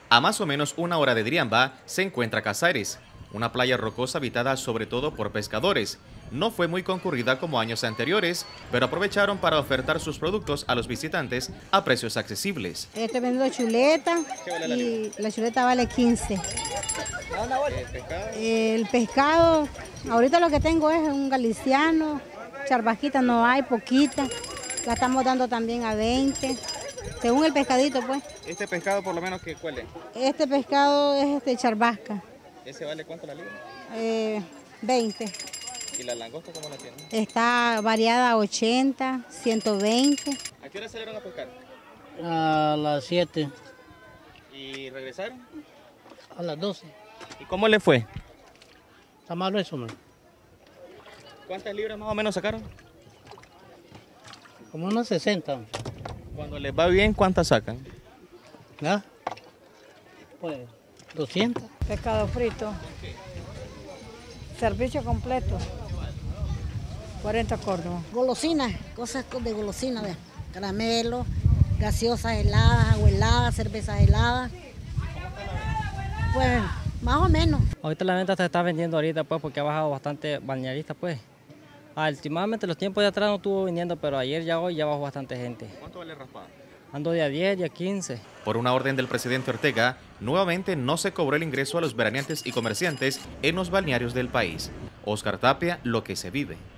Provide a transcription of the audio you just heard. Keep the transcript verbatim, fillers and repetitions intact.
A más o menos una hora de Diriamba se encuentra Casares, una playa rocosa habitada sobre todo por pescadores. No fue muy concurrida como años anteriores, pero aprovecharon para ofertar sus productos a los visitantes a precios accesibles. Estoy vendiendo chuleta y la chuleta vale quince. El pescado, ahorita lo que tengo es un galiciano, charbasquita no hay, poquita. La estamos dando también a veinte, según el pescadito pues. ¿Este pescado por lo menos que cuál es? Este pescado es este charbasca. ¿Ese vale cuánto la libra? Eh, veinte. ¿Y la langosta cómo la tienen? Está variada a ochenta, ciento veinte. ¿A qué hora salieron a pescar? A las siete. ¿Y regresaron? A las doce. ¿Y cómo le fue? Está malo eso, man. ¿Cuántas libras más o menos sacaron? Como unos sesenta. Cuando les va bien, ¿cuántas sacan? ¿Ah? Pues doscientos. Pescado frito. Servicio completo. cuarenta córdobas. Golosinas, cosas de golosina, ¿ves? Caramelo, gaseosas heladas, agua helada, cervezas heladas. Pues más o menos. Ahorita la venta se está vendiendo ahorita pues porque ha bajado bastante balnearista pues. Ah, últimamente los tiempos de atrás no estuvo viniendo, pero ayer ya hoy ya bajó bastante gente. ¿Cuánto vale raspada? Ando de a diez y a quince. Por una orden del presidente Ortega, nuevamente no se cobró el ingreso a los veraneantes y comerciantes en los balnearios del país. Oscar Tapia, Lo que se vive.